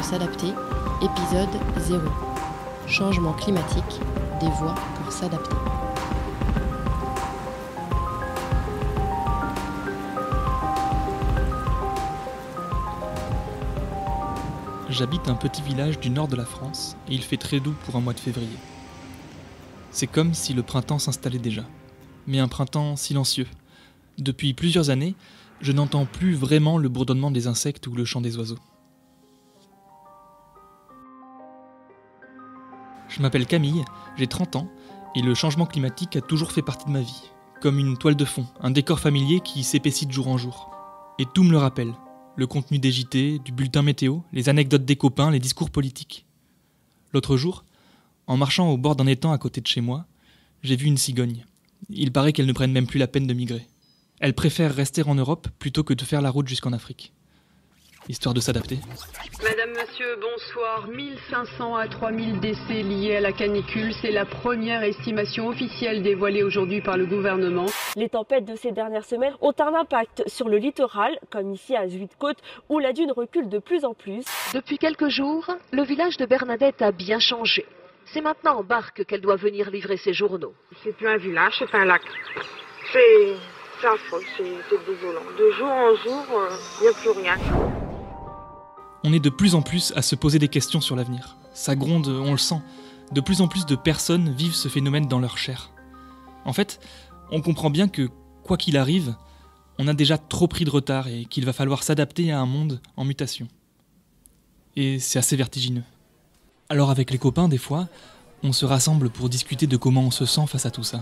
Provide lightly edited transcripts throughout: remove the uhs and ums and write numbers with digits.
s'adapter, épisode 0. Changement climatique, des voies pour s'adapter. J'habite un petit village du nord de la France et il fait très doux pour un mois de février. C'est comme si le printemps s'installait déjà, mais un printemps silencieux. Depuis plusieurs années, je n'entends plus vraiment le bourdonnement des insectes ou le chant des oiseaux. Je m'appelle Camille, j'ai 30 ans et le changement climatique a toujours fait partie de ma vie, comme une toile de fond, un décor familier qui s'épaissit de jour en jour. Et tout me le rappelle. Le contenu des JT, du bulletin météo, les anecdotes des copains, les discours politiques. L'autre jour, en marchant au bord d'un étang à côté de chez moi, j'ai vu une cigogne. Il paraît qu'elles ne prennent même plus la peine de migrer. Elles préfèrent rester en Europe plutôt que de faire la route jusqu'en Afrique. Histoire de s'adapter. Madame, monsieur, bonsoir. 1500 à 3000 décès liés à la canicule. C'est la première estimation officielle dévoilée aujourd'hui par le gouvernement. Les tempêtes de ces dernières semaines ont un impact sur le littoral, comme ici à Zuid-Côte, où la dune recule de plus en plus. Depuis quelques jours, le village de Bernadette a bien changé. C'est maintenant en barque qu'elle doit venir livrer ses journaux. C'est plus un village, c'est un lac. C'est affreux, c'est désolant. De jour en jour, il n'y a plus rien. On est de plus en plus à se poser des questions sur l'avenir. Ça gronde, on le sent. De plus en plus de personnes vivent ce phénomène dans leur chair. En fait, on comprend bien que, quoi qu'il arrive, on a déjà trop pris de retard et qu'il va falloir s'adapter à un monde en mutation. Et c'est assez vertigineux. Alors avec les copains, des fois, on se rassemble pour discuter de comment on se sent face à tout ça.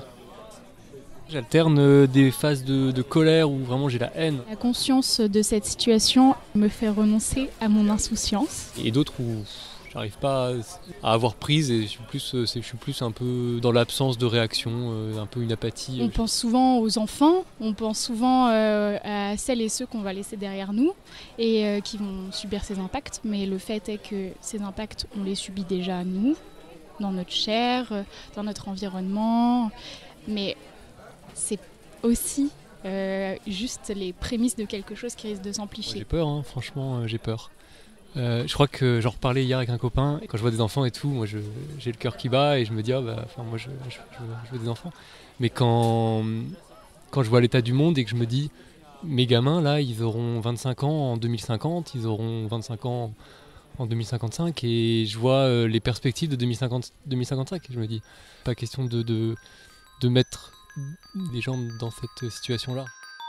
J'alterne des phases de colère où vraiment j'ai la haine. La conscience de cette situation me fait renoncer à mon insouciance. Et d'autres où j'arrive pas à avoir prise et je suis plus un peu dans l'absence de réaction, un peu une apathie. On pense souvent aux enfants, on pense souvent à celles et ceux qu'on va laisser derrière nous et qui vont subir ces impacts. Mais le fait est que ces impacts, on les subit déjà nous, dans notre chair, dans notre environnement. Mais c'est aussi juste les prémices de quelque chose qui risque de s'amplifier. J'ai peur, franchement, j'ai peur. Je crois que j'en reparlais hier avec un copain. Quand je vois des enfants et tout, moi j'ai le cœur qui bat et je me dis, moi je veux des enfants. Mais quand je vois l'état du monde et que je me dis, mes gamins là, ils auront 25 ans en 2050, ils auront 25 ans en 2055 et je vois les perspectives de 2055 et je me dis, pas question de mettre des gens dans cette situation-là.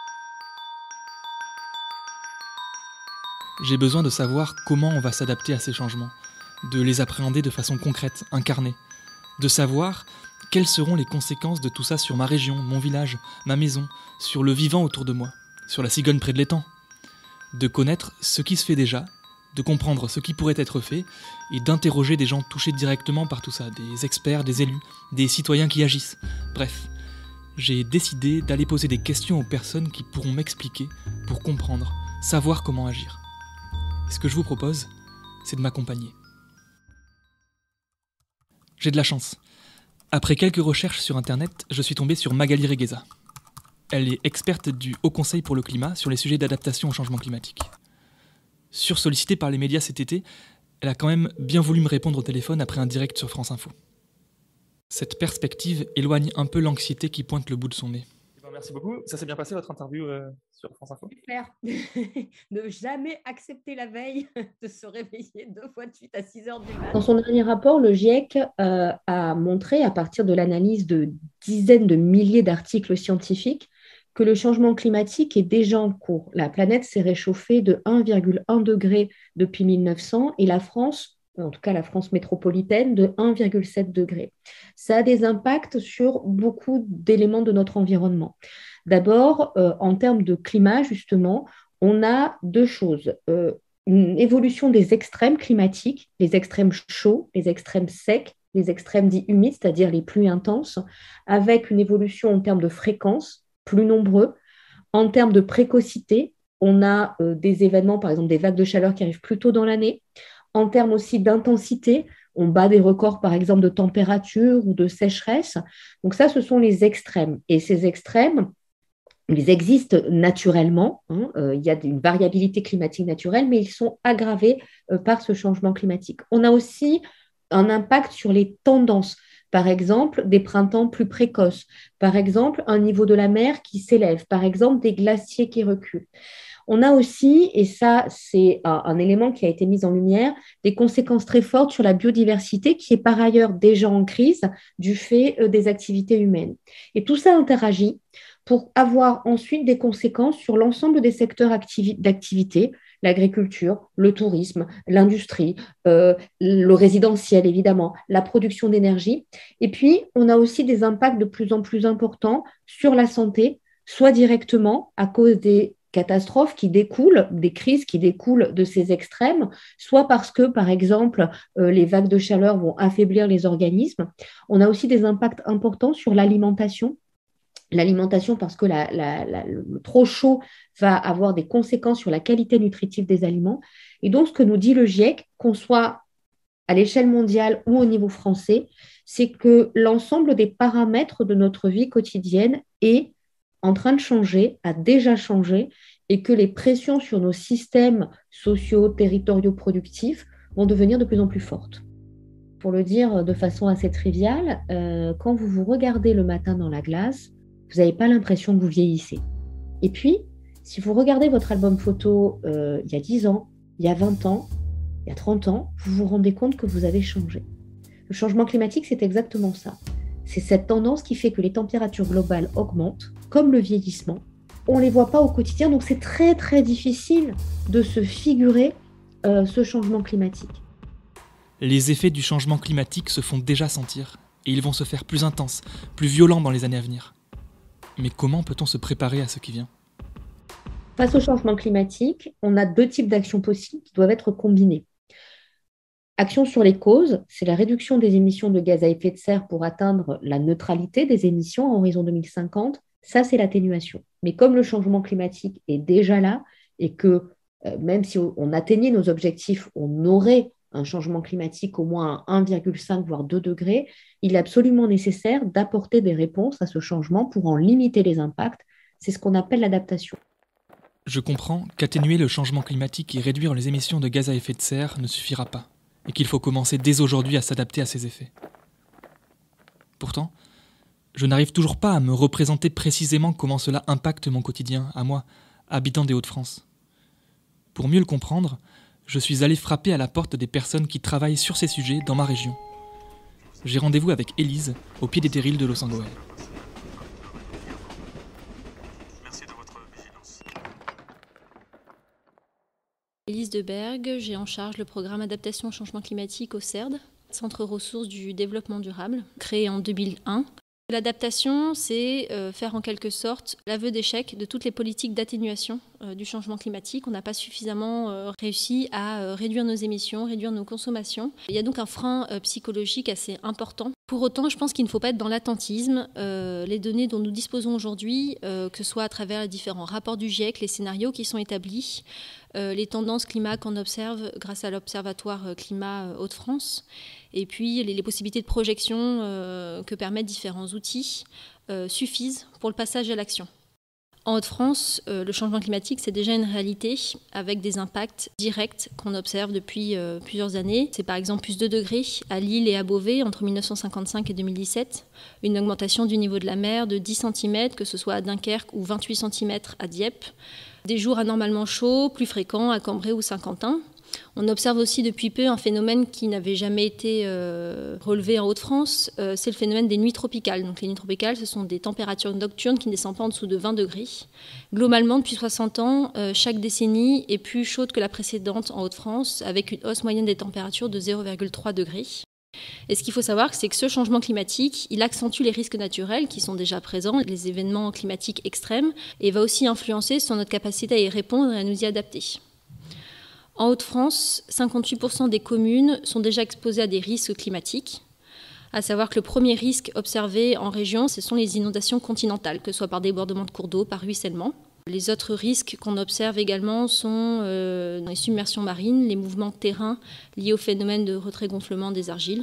J'ai besoin de savoir comment on va s'adapter à ces changements, de les appréhender de façon concrète, incarnée, de savoir quelles seront les conséquences de tout ça sur ma région, mon village, ma maison, sur le vivant autour de moi, sur la cigogne près de l'étang, de connaître ce qui se fait déjà, de comprendre ce qui pourrait être fait et d'interroger des gens touchés directement par tout ça, des experts, des élus, des citoyens qui agissent, bref. J'ai décidé d'aller poser des questions aux personnes qui pourront m'expliquer pour comprendre, savoir comment agir. Et ce que je vous propose, c'est de m'accompagner. J'ai de la chance. Après quelques recherches sur internet, je suis tombé sur Magali Regueza. Elle est experte du Haut Conseil pour le climat sur les sujets d'adaptation au changement climatique. Sursollicitée par les médias cet été, elle a quand même bien voulu me répondre au téléphone après un direct sur France Info. Cette perspective éloigne un peu l'anxiété qui pointe le bout de son nez. Merci beaucoup. Ça s'est bien passé votre interview sur France Info ? Super. Ne jamais accepter la veille de se réveiller 2 fois de suite à 6h du matin. Dans son dernier rapport, le GIEC a montré, à partir de l'analyse de dizaines de milliers d'articles scientifiques, que le changement climatique est déjà en cours. La planète s'est réchauffée de 1,1 degré depuis 1900 et la France, en tout cas la France métropolitaine, de 1,7 degré. Ça a des impacts sur beaucoup d'éléments de notre environnement. D'abord, en termes de climat, justement, on a 2 choses. Une évolution des extrêmes climatiques, les extrêmes chauds, les extrêmes secs, les extrêmes dits humides, c'est-à-dire les pluies intenses, avec une évolution en termes de fréquence, plus nombreux. En termes de précocité, on a des événements, par exemple des vagues de chaleur qui arrivent plus tôt dans l'année. En termes aussi d'intensité, on bat des records, par exemple, de température ou de sécheresse. Donc ça, ce sont les extrêmes. Et ces extrêmes, Ils existent naturellement, il y a une variabilité climatique naturelle, mais ils sont aggravés par ce changement climatique. On a aussi un impact sur les tendances. Par exemple, des printemps plus précoces. Par exemple, un niveau de la mer qui s'élève. Par exemple, des glaciers qui reculent. On a aussi, et ça c'est un élément qui a été mis en lumière, des conséquences très fortes sur la biodiversité qui est par ailleurs déjà en crise du fait des activités humaines. Et tout ça interagit pour avoir ensuite des conséquences sur l'ensemble des secteurs d'activité, l'agriculture, le tourisme, l'industrie, le résidentiel évidemment, la production d'énergie. Et puis, on a aussi des impacts de plus en plus importants sur la santé, soit directement à cause des catastrophes qui découlent, des crises qui découlent de ces extrêmes, soit parce que, par exemple, les vagues de chaleur vont affaiblir les organismes. On a aussi des impacts importants sur l'alimentation. L'alimentation parce que le trop chaud va avoir des conséquences sur la qualité nutritive des aliments. Et donc, ce que nous dit le GIEC, qu'on soit à l'échelle mondiale ou au niveau français, c'est que l'ensemble des paramètres de notre vie quotidienne est en train de changer, a déjà changé, et que les pressions sur nos systèmes sociaux, territoriaux, productifs vont devenir de plus en plus fortes. Pour le dire de façon assez triviale, quand vous vous regardez le matin dans la glace, vous n'avez pas l'impression que vous vieillissez. Et puis, si vous regardez votre album photo il y a 10 ans, il y a 20 ans, il y a 30 ans, vous vous rendez compte que vous avez changé. Le changement climatique, c'est exactement ça. C'est cette tendance qui fait que les températures globales augmentent, comme le vieillissement. On ne les voit pas au quotidien, donc c'est très très difficile de se figurer ce changement climatique. Les effets du changement climatique se font déjà sentir, et ils vont se faire plus intenses, plus violents dans les années à venir. Mais comment peut-on se préparer à ce qui vient ? Face au changement climatique, on a 2 types d'actions possibles qui doivent être combinées. Action sur les causes, c'est la réduction des émissions de gaz à effet de serre pour atteindre la neutralité des émissions à horizon 2050. Ça, c'est l'atténuation. Mais comme le changement climatique est déjà là et que même si on atteignait nos objectifs, on aurait un changement climatique au moins à 1,5 voire 2 degrés, il est absolument nécessaire d'apporter des réponses à ce changement pour en limiter les impacts. C'est ce qu'on appelle l'adaptation. Je comprends qu'atténuer le changement climatique et réduire les émissions de gaz à effet de serre ne suffira pas, et qu'il faut commencer dès aujourd'hui à s'adapter à ces effets. Pourtant, je n'arrive toujours pas à me représenter précisément comment cela impacte mon quotidien, à moi, habitant des Hauts-de-France. Pour mieux le comprendre, je suis allé frapper à la porte des personnes qui travaillent sur ces sujets dans ma région. J'ai rendez-vous avec Élise, au pied des terrils de Losangoël. Merci de votre vigilance. Élise Debergue, j'ai en charge le programme Adaptation au changement climatique au CERD, Centre ressources du développement durable, créé en 2001. L'adaptation, c'est faire en quelque sorte l'aveu d'échec de toutes les politiques d'atténuation du changement climatique. On n'a pas suffisamment réussi à réduire nos émissions, réduire nos consommations. Il y a donc un frein psychologique assez important. Pour autant, je pense qu'il ne faut pas être dans l'attentisme. Les données dont nous disposons aujourd'hui, que ce soit à travers les différents rapports du GIEC, les scénarios qui sont établis, les tendances climat qu'on observe grâce à l'Observatoire Climat Hauts-de-France, et puis les possibilités de projection que permettent différents outils suffisent pour le passage à l'action. En Hauts-de-France, le changement climatique, c'est déjà une réalité avec des impacts directs qu'on observe depuis plusieurs années. C'est par exemple plus 2 degrés à Lille et à Beauvais entre 1955 et 2017, une augmentation du niveau de la mer de 10 cm, que ce soit à Dunkerque ou 28 cm à Dieppe, des jours anormalement chauds, plus fréquents à Cambrai ou Saint-Quentin. On observe aussi depuis peu un phénomène qui n'avait jamais été relevé en Hauts-de-France, c'est le phénomène des nuits tropicales. Donc les nuits tropicales, ce sont des températures nocturnes qui ne descendent pas en dessous de 20 degrés. Globalement, depuis 60 ans, chaque décennie est plus chaude que la précédente en Hauts-de-France, avec une hausse moyenne des températures de 0,3 degrés. Et ce qu'il faut savoir, c'est que ce changement climatique, il accentue les risques naturels qui sont déjà présents, les événements climatiques extrêmes, et va aussi influencer sur notre capacité à y répondre et à nous y adapter. En Hauts-de-France, 58% des communes sont déjà exposées à des risques climatiques, à savoir que le premier risque observé en région, ce sont les inondations continentales, que ce soit par débordement de cours d'eau, par ruissellement. Les autres risques qu'on observe également sont les submersions marines, les mouvements de terrain liés au phénomène de retrait-gonflement des argiles.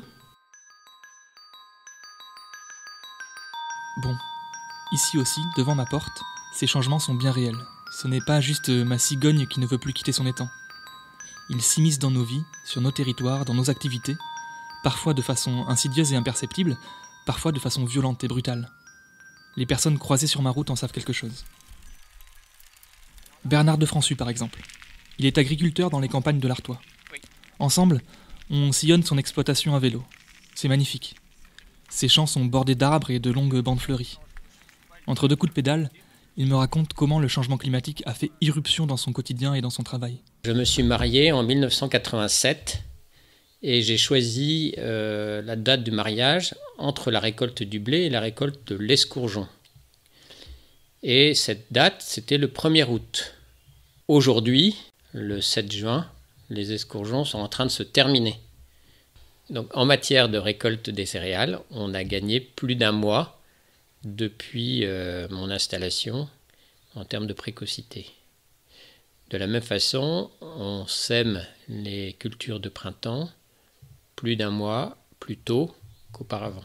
Bon, ici aussi, devant ma porte, ces changements sont bien réels. Ce n'est pas juste ma cigogne qui ne veut plus quitter son étang. Ils s'immiscent dans nos vies, sur nos territoires, dans nos activités, parfois de façon insidieuse et imperceptible, parfois de façon violente et brutale. Les personnes croisées sur ma route en savent quelque chose. Bernard de Françu, par exemple. Il est agriculteur dans les campagnes de l'Artois. Ensemble, on sillonne son exploitation à vélo. C'est magnifique. Ses champs sont bordés d'arbres et de longues bandes fleuries. Entre deux coups de pédale, il me raconte comment le changement climatique a fait irruption dans son quotidien et dans son travail. Je me suis marié en 1987 et j'ai choisi la date du mariage entre la récolte du blé et la récolte de l'escourgeon. Et cette date, c'était le 1er août. Aujourd'hui, le 7 juin, les escourgeons sont en train de se terminer. Donc, en matière de récolte des céréales, on a gagné plus d'1 mois depuis mon installation en termes de précocité. De la même façon, on sème les cultures de printemps plus d'1 mois plus tôt qu'auparavant.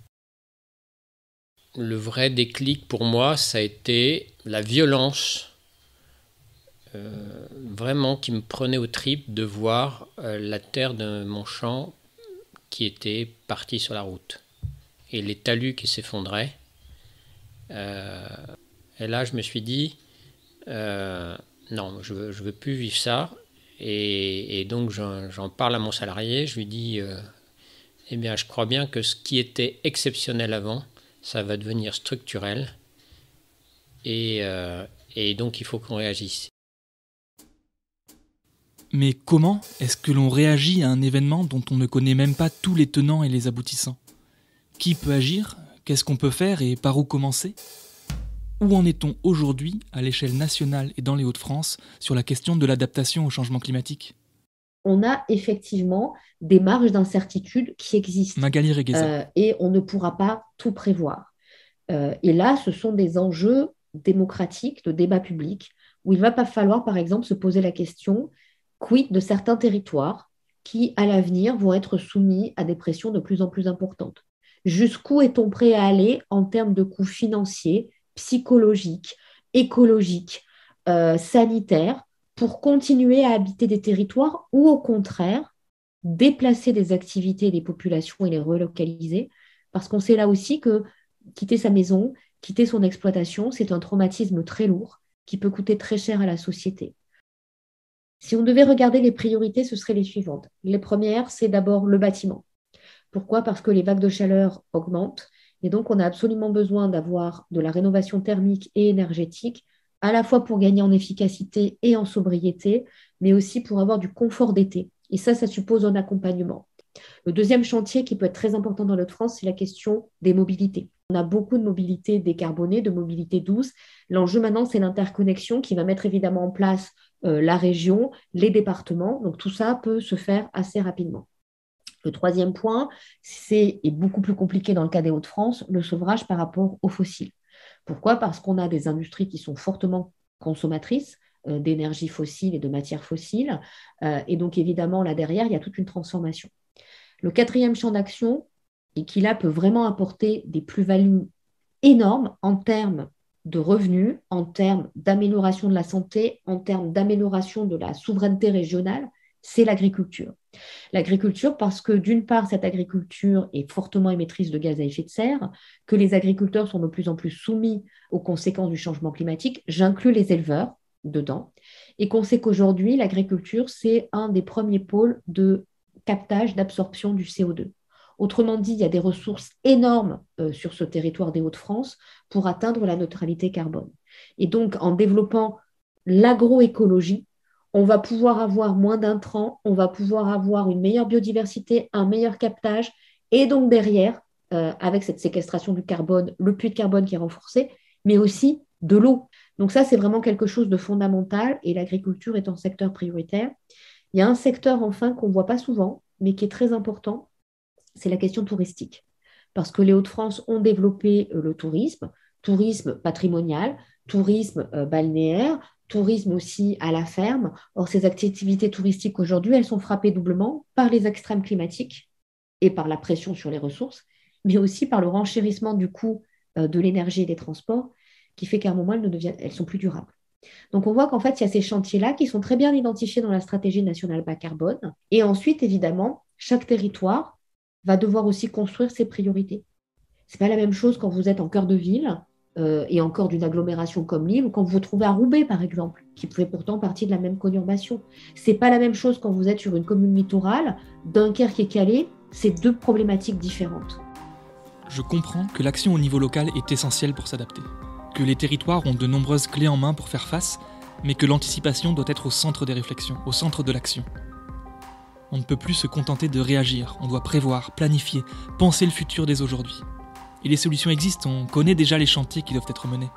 Le vrai déclic pour moi, ça a été la violence vraiment qui me prenait aux tripes de voir la terre de mon champ qui était partie sur la route et les talus qui s'effondraient. Et là, je me suis dit, non, je veux plus vivre ça. Et donc, j'en parle à mon salarié. Je lui dis, eh bien, je crois bien que ce qui était exceptionnel avant, ça va devenir structurel. Et donc, il faut qu'on réagisse. Mais comment est-ce que l'on réagit à un événement dont on ne connaît même pas tous les tenants et les aboutissants ? Qui peut agir ? Qu'est-ce qu'on peut faire et par où commencer ? Où en est-on aujourd'hui, à l'échelle nationale et dans les Hauts-de-France, sur la question de l'adaptation au changement climatique ? On a effectivement des marges d'incertitude qui existent. Magali Regueza. Et on ne pourra pas tout prévoir. Et là, ce sont des enjeux démocratiques, de débat public, où il ne va pas falloir, par exemple, se poser la question quid de certains territoires qui, à l'avenir, vont être soumis à des pressions de plus en plus importantes. Jusqu'où est-on prêt à aller en termes de coûts financiers, psychologiques, écologiques, sanitaires, pour continuer à habiter des territoires ou, au contraire, déplacer des activités et des populations et les relocaliser, parce qu'on sait là aussi que quitter sa maison, quitter son exploitation, c'est un traumatisme très lourd qui peut coûter très cher à la société. Si on devait regarder les priorités, ce seraient les suivantes. Les premières, c'est d'abord le bâtiment. Pourquoi ? Parce que les vagues de chaleur augmentent et donc on a absolument besoin d'avoir de la rénovation thermique et énergétique, à la fois pour gagner en efficacité et en sobriété, mais aussi pour avoir du confort d'été. Et ça suppose un accompagnement. Le deuxième chantier qui peut être très important dans notre France, c'est la question des mobilités. On a beaucoup de mobilité décarbonée, de mobilité douce. L'enjeu maintenant, c'est l'interconnexion qui va mettre évidemment en place la région, les départements. Donc tout ça peut se faire assez rapidement. Le troisième point, c'est, et beaucoup plus compliqué dans le cas des Hauts-de-France, le sevrage par rapport aux fossiles. Pourquoi ? Parce qu'on a des industries qui sont fortement consommatrices d'énergie fossile et de matières fossiles. Et donc évidemment, là derrière, il y a toute une transformation. Le quatrième champ d'action, et qui là peut vraiment apporter des plus-values énormes en termes de revenus, en termes d'amélioration de la santé, en termes d'amélioration de la souveraineté régionale, c'est l'agriculture. L'agriculture parce que d'une part, cette agriculture est fortement émettrice de gaz à effet de serre, que les agriculteurs sont de plus en plus soumis aux conséquences du changement climatique, j'inclus les éleveurs dedans, et qu'on sait qu'aujourd'hui, l'agriculture, c'est un des premiers pôles de captage, d'absorption du CO2. Autrement dit, il y a des ressources énormes sur ce territoire des Hauts-de-France pour atteindre la neutralité carbone. Et donc, en développant l'agroécologie, on va pouvoir avoir moins d'intrants, on va pouvoir avoir une meilleure biodiversité, un meilleur captage, et donc derrière, avec cette séquestration du carbone, le puits de carbone qui est renforcé, mais aussi de l'eau. Donc ça, c'est vraiment quelque chose de fondamental, et l'agriculture est un secteur prioritaire. Il y a un secteur, enfin, qu'on ne voit pas souvent, mais qui est très important, c'est la question touristique. Parce que les Hauts-de-France ont développé le tourisme patrimonial, tourisme balnéaire, tourisme aussi à la ferme. Or, ces activités touristiques aujourd'hui, elles sont frappées doublement par les extrêmes climatiques et par la pression sur les ressources, mais aussi par le renchérissement du coût de l'énergie et des transports. qui fait qu'à un moment, elles sont plus durables. Donc, on voit qu'en fait, il y a ces chantiers-là qui sont très bien identifiés dans la stratégie nationale bas carbone. Et ensuite, évidemment, chaque territoire va devoir aussi construire ses priorités. Ce n'est pas la même chose quand vous êtes en cœur de ville et encore d'une agglomération comme Lille, ou quand vous vous trouvez à Roubaix, par exemple, qui fait pourtant partie de la même conurbation. Ce n'est pas la même chose quand vous êtes sur une commune littorale, Dunkerque et Calais, c'est deux problématiques différentes. Je comprends que l'action au niveau local est essentielle pour s'adapter, que les territoires ont de nombreuses clés en main pour faire face, mais que l'anticipation doit être au centre des réflexions, au centre de l'action. On ne peut plus se contenter de réagir, on doit prévoir, planifier, penser le futur dès aujourd'hui. Et les solutions existent, on connaît déjà les chantiers qui doivent être menés.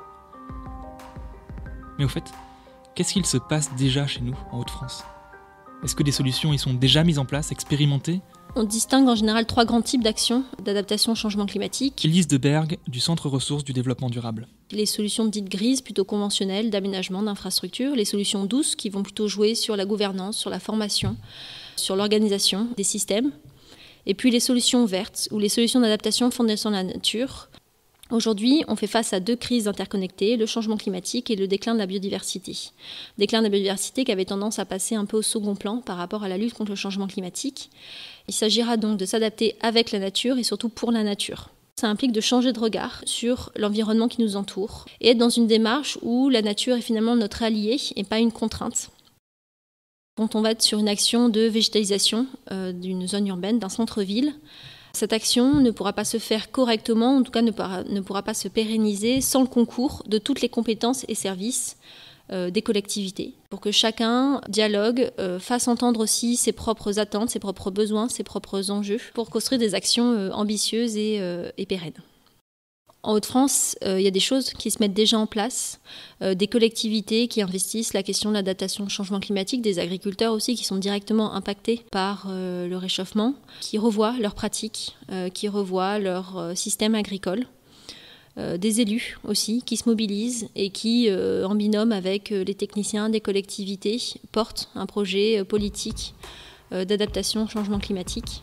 Mais au fait, qu'est-ce qu'il se passe déjà chez nous, en Hauts-de-France ? Est-ce que des solutions y sont déjà mises en place, expérimentées ? On distingue en général 3 grands types d'actions d'adaptation au changement climatique. Élise de Bergue, du Centre Ressources du Développement Durable. Les solutions dites grises, plutôt conventionnelles, d'aménagement, d'infrastructures. Les solutions douces, qui vont plutôt jouer sur la gouvernance, sur la formation, sur l'organisation des systèmes. Et puis les solutions vertes, ou les solutions d'adaptation fondées sur la nature. Aujourd'hui, on fait face à 2 crises interconnectées, le changement climatique et le déclin de la biodiversité. Déclin de la biodiversité qui avait tendance à passer un peu au second plan par rapport à la lutte contre le changement climatique. Il s'agira donc de s'adapter avec la nature et surtout pour la nature. Ça implique de changer de regard sur l'environnement qui nous entoure et être dans une démarche où la nature est finalement notre allié et pas une contrainte. Quand on va être sur une action de végétalisation d'une zone urbaine, d'un centre-ville, cette action ne pourra pas se faire correctement, en tout cas ne pourra pas se pérenniser sans le concours de toutes les compétences et services des collectivités, pour que chacun dialogue, fasse entendre aussi ses propres attentes, ses propres besoins, ses propres enjeux, pour construire des actions ambitieuses et pérennes. En Hauts-de-France, il y a des choses qui se mettent déjà en place, des collectivités qui investissent la question de l'adaptation au changement climatique, des agriculteurs aussi qui sont directement impactés par le réchauffement, qui revoient leurs pratiques, qui revoient leur système agricole. Des élus aussi qui se mobilisent et qui, en binôme avec les techniciens des collectivités, portent un projet politique d'adaptation au changement climatique.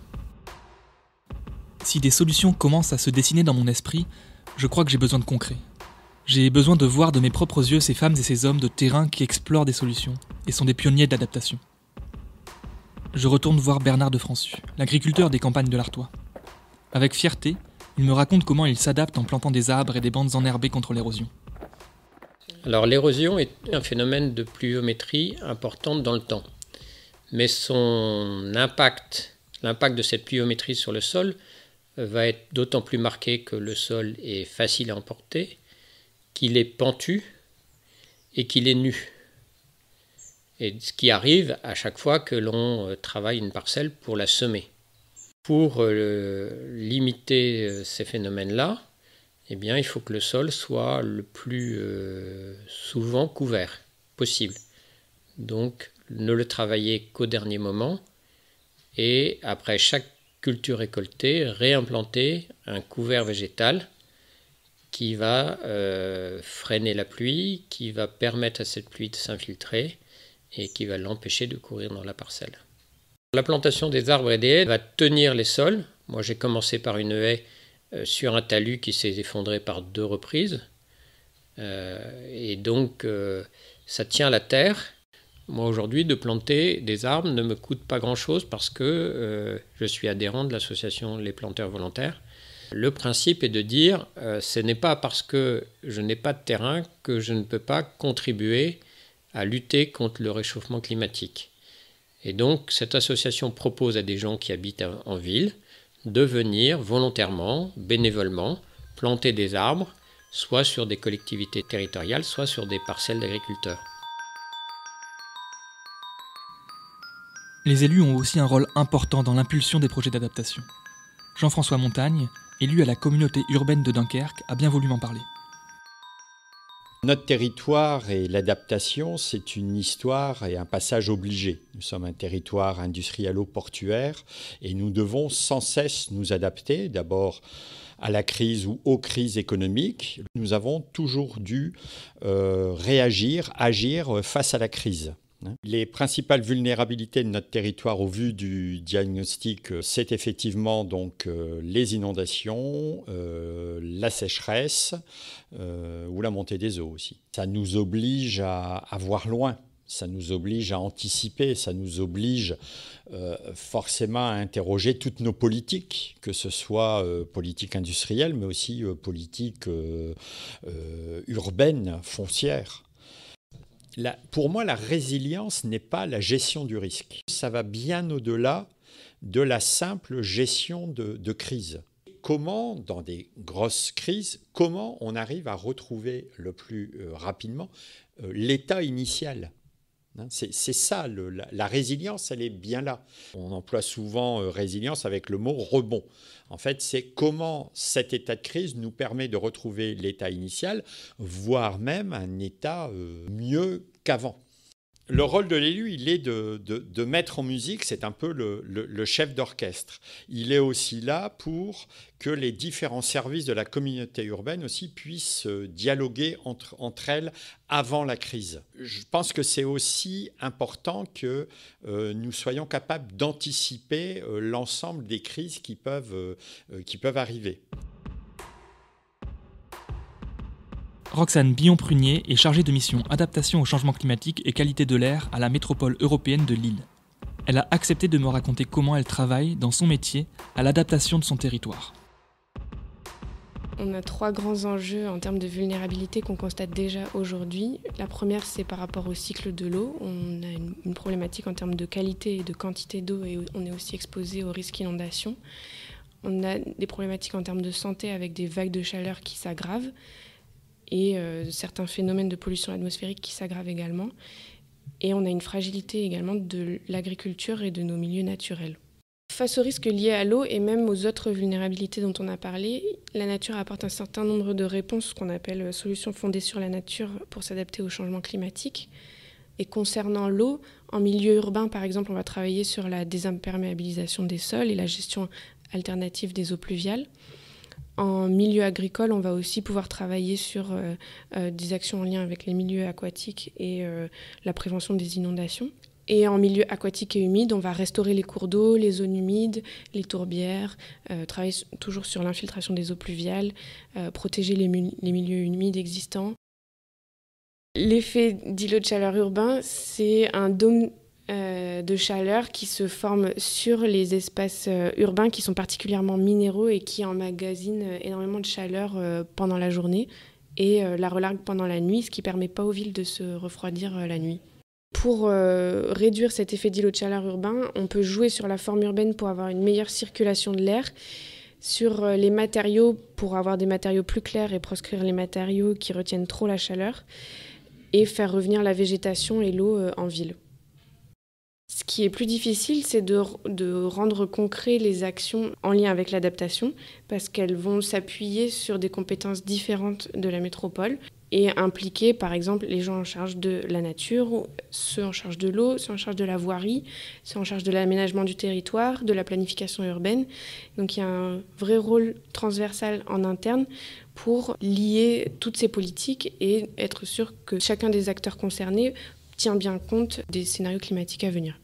Si des solutions commencent à se dessiner dans mon esprit, je crois que j'ai besoin de concret. J'ai besoin de voir de mes propres yeux ces femmes et ces hommes de terrain qui explorent des solutions et sont des pionniers de l'adaptation. Je retourne voir Bernard de Françu, l'agriculteur des campagnes de l'Artois. Avec fierté, il me raconte comment il s'adapte en plantant des arbres et des bandes enherbées contre l'érosion. Alors l'érosion est un phénomène de pluviométrie importante dans le temps. Mais son impact, l'impact de cette pluviométrie sur le sol, va être d'autant plus marqué que le sol est facile à emporter, qu'il est pentu et qu'il est nu. Et ce qui arrive à chaque fois que l'on travaille une parcelle pour la semer. Pour limiter ces phénomènes-là, eh bien, il faut que le sol soit le plus souvent couvert possible. Donc, ne le travailler qu'au dernier moment et après chaque culture récoltée, réimplanter un couvert végétal qui va freiner la pluie, qui va permettre à cette pluie de s'infiltrer et qui va l'empêcher de courir dans la parcelle. La plantation des arbres et des haies va tenir les sols. Moi, j'ai commencé par une haie sur un talus qui s'est effondré par 2 reprises. Et donc, ça tient la terre. Moi, aujourd'hui, de planter des arbres ne me coûte pas grand-chose parce que je suis adhérent de l'association Les Planteurs Volontaires. Le principe est de dire ce n'est pas parce que je n'ai pas de terrain que je ne peux pas contribuer à lutter contre le réchauffement climatique. Et donc, cette association propose à des gens qui habitent en ville de venir volontairement, bénévolement, planter des arbres, soit sur des collectivités territoriales, soit sur des parcelles d'agriculteurs. Les élus ont aussi un rôle important dans l'impulsion des projets d'adaptation. Jean-François Montagne, élu à la communauté urbaine de Dunkerque, a bien voulu m'en parler. Notre territoire et l'adaptation, c'est une histoire et un passage obligé. Nous sommes un territoire industrialo-portuaire et nous devons sans cesse nous adapter, d'abord à la crise ou aux crises économiques. Nous avons toujours dû réagir, agir face à la crise. Les principales vulnérabilités de notre territoire au vu du diagnostic, c'est effectivement donc les inondations, la sécheresse ou la montée des eaux aussi. Ça nous oblige à voir loin. Ça nous oblige à anticiper, ça nous oblige forcément à interroger toutes nos politiques, que ce soit politique industrielle, mais aussi politique urbaine, foncière. Pour moi, la résilience n'est pas la gestion du risque. Ça va bien au-delà de la simple gestion de crise. Comment, dans des grosses crises, comment on arrive à retrouver le plus rapidement l'état initial ? C'est ça, la résilience, elle est bien là. On emploie souvent résilience avec le mot rebond. En fait, c'est comment cet état de crise nous permet de retrouver l'état initial, voire même un état mieux qu'avant. Le rôle de l'élu, il est de mettre en musique, c'est un peu le chef d'orchestre. Il est aussi là pour que les différents services de la communauté urbaine aussi puissent dialoguer entre elles avant la crise. Je pense que c'est aussi important que nous soyons capables d'anticiper l'ensemble des crises qui peuvent arriver. Roxane Billon-Prunier est chargée de mission adaptation au changement climatique et qualité de l'air à la métropole européenne de Lille. Elle a accepté de me raconter comment elle travaille dans son métier à l'adaptation de son territoire. On a 3 grands enjeux en termes de vulnérabilité qu'on constate déjà aujourd'hui. La première, c'est par rapport au cycle de l'eau. On a une problématique en termes de qualité et de quantité d'eau et on est aussi exposé au risque inondation. On a des problématiques en termes de santé avec des vagues de chaleur qui s'aggravent et certains phénomènes de pollution atmosphérique qui s'aggravent également. Et on a une fragilité également de l'agriculture et de nos milieux naturels. Face aux risques liés à l'eau et même aux autres vulnérabilités dont on a parlé, la nature apporte un certain nombre de réponses qu'on appelle solutions fondées sur la nature pour s'adapter au changement climatique. Et concernant l'eau, en milieu urbain par exemple, on va travailler sur la désimperméabilisation des sols et la gestion alternative des eaux pluviales. En milieu agricole, on va aussi pouvoir travailler sur des actions en lien avec les milieux aquatiques et la prévention des inondations. Et en milieu aquatique et humide, on va restaurer les cours d'eau, les zones humides, les tourbières, travailler toujours sur l'infiltration des eaux pluviales, protéger les milieux humides existants. L'effet d'îlot de chaleur urbain, c'est un dôme de chaleur qui se forme sur les espaces urbains qui sont particulièrement minéraux et qui emmagasinent énormément de chaleur pendant la journée et la relarguent pendant la nuit, ce qui ne permet pas aux villes de se refroidir la nuit. Pour réduire cet effet d'îlot de chaleur urbain, on peut jouer sur la forme urbaine pour avoir une meilleure circulation de l'air, sur les matériaux pour avoir des matériaux plus clairs et proscrire les matériaux qui retiennent trop la chaleur, et faire revenir la végétation et l'eau en ville. Ce qui est plus difficile, c'est de rendre concret les actions en lien avec l'adaptation, parce qu'elles vont s'appuyer sur des compétences différentes de la métropole et impliquer, par exemple, les gens en charge de la nature, ceux en charge de l'eau, ceux en charge de la voirie, ceux en charge de l'aménagement du territoire, de la planification urbaine. Donc il y a un vrai rôle transversal en interne pour lier toutes ces politiques et être sûr que chacun des acteurs concernés tient bien compte des scénarios climatiques à venir.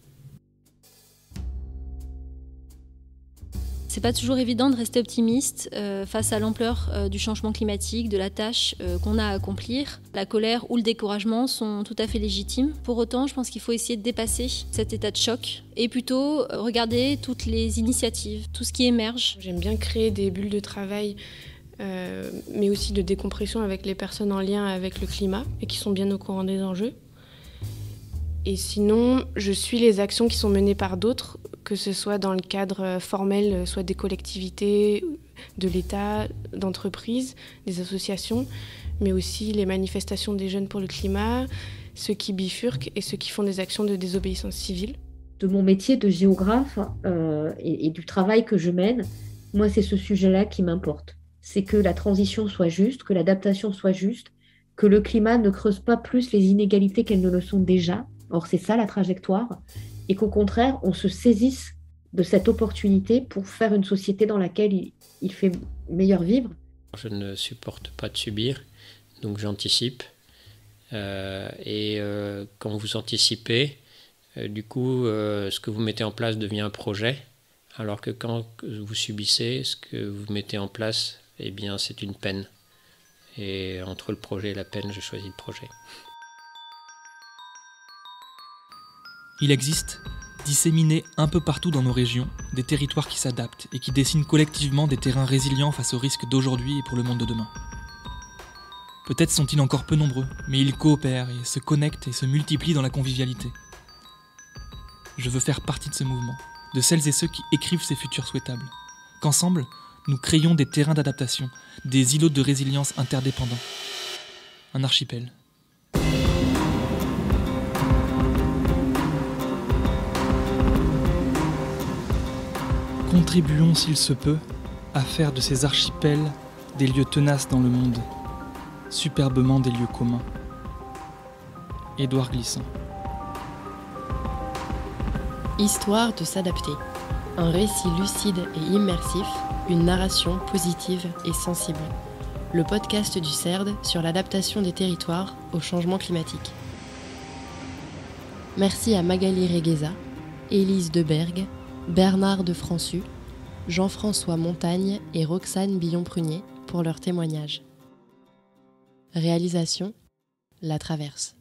C'est pas toujours évident de rester optimiste face à l'ampleur du changement climatique, de la tâche qu'on a à accomplir. La colère ou le découragement sont tout à fait légitimes. Pour autant, je pense qu'il faut essayer de dépasser cet état de choc et plutôt regarder toutes les initiatives, tout ce qui émerge. J'aime bien créer des bulles de travail, mais aussi de décompression avec les personnes en lien avec le climat et qui sont bien au courant des enjeux. Et sinon, je suis les actions qui sont menées par d'autres, que ce soit dans le cadre formel, soit des collectivités, de l'État, d'entreprises, des associations, mais aussi les manifestations des jeunes pour le climat, ceux qui bifurquent et ceux qui font des actions de désobéissance civile. De mon métier de géographe et du travail que je mène, moi, c'est ce sujet-là qui m'importe. C'est que la transition soit juste, que l'adaptation soit juste, que le climat ne creuse pas plus les inégalités qu'elles ne le sont déjà. Or, c'est ça la trajectoire, et qu'au contraire, on se saisisse de cette opportunité pour faire une société dans laquelle il fait meilleur vivre. Je ne supporte pas de subir, donc j'anticipe. Quand vous anticipez, du coup, ce que vous mettez en place devient un projet, alors que quand vous subissez, ce que vous mettez en place, eh bien, c'est une peine. Et entre le projet et la peine, je choisis le projet. Il existe, disséminés un peu partout dans nos régions, des territoires qui s'adaptent et qui dessinent collectivement des terrains résilients face aux risques d'aujourd'hui et pour le monde de demain. Peut-être sont-ils encore peu nombreux, mais ils coopèrent et se connectent et se multiplient dans la convivialité. Je veux faire partie de ce mouvement, de celles et ceux qui écrivent ces futurs souhaitables. Qu'ensemble, nous créions des terrains d'adaptation, des îlots de résilience interdépendants. Un archipel. Contribuons, s'il se peut, à faire de ces archipels des lieux tenaces dans le monde, superbement des lieux communs. Édouard Glissant. Histoire de s'adapter. Un récit lucide et immersif, une narration positive et sensible. Le podcast du CERD sur l'adaptation des territoires au changement climatique. Merci à Magali Regueza, Élise Debergue, Bernard de Françu, Jean-François Montagne et Roxane Billon-Prunier pour leur témoignage. Réalisation, La Traverse.